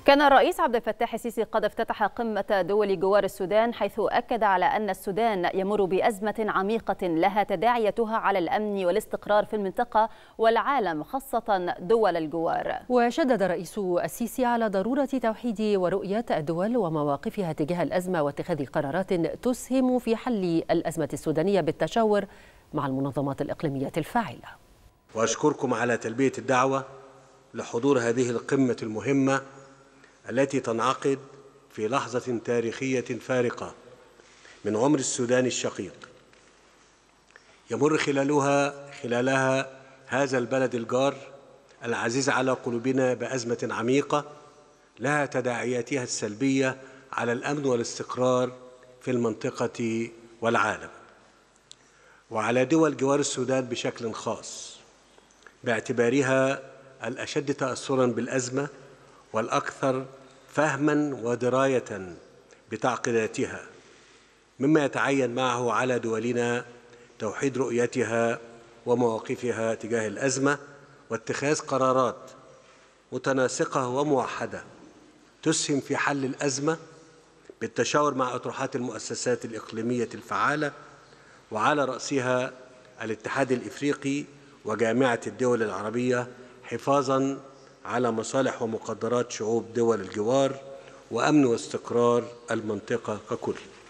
كان الرئيس عبد الفتاح السيسي قد افتتح قمة دول جوار السودان، حيث أكد على أن السودان يمر بأزمة عميقة لها تداعياتها على الأمن والاستقرار في المنطقة والعالم، خاصة دول الجوار. وشدد الرئيس السيسي على ضرورة توحيد ورؤية الدول ومواقفها تجاه الأزمة واتخاذ قرارات تسهم في حل الأزمة السودانية بالتشاور مع المنظمات الإقليمية الفاعلة. وأشكركم على تلبية الدعوة لحضور هذه القمة المهمة التي تنعقد في لحظة تاريخية فارقة من عمر السودان الشقيق، يمر خلالها هذا البلد الجار العزيز على قلوبنا بأزمة عميقة لها تداعياتها السلبية على الأمن والاستقرار في المنطقة والعالم، وعلى دول جوار السودان بشكل خاص، باعتبارها الأشد تأثراً بالأزمة والأكثر فهماً ودراية بتعقيداتها، مما يتعين معه على دولنا توحيد رؤيتها ومواقفها تجاه الأزمة واتخاذ قرارات متناسقة وموحدة تسهم في حل الأزمة بالتشاور مع أطروحات المؤسسات الإقليمية الفعالة، وعلى رأسها الاتحاد الإفريقي وجامعة الدول العربية، حفاظاً على مصالح ومقدرات شعوب دول الجوار وأمن واستقرار المنطقة ككل.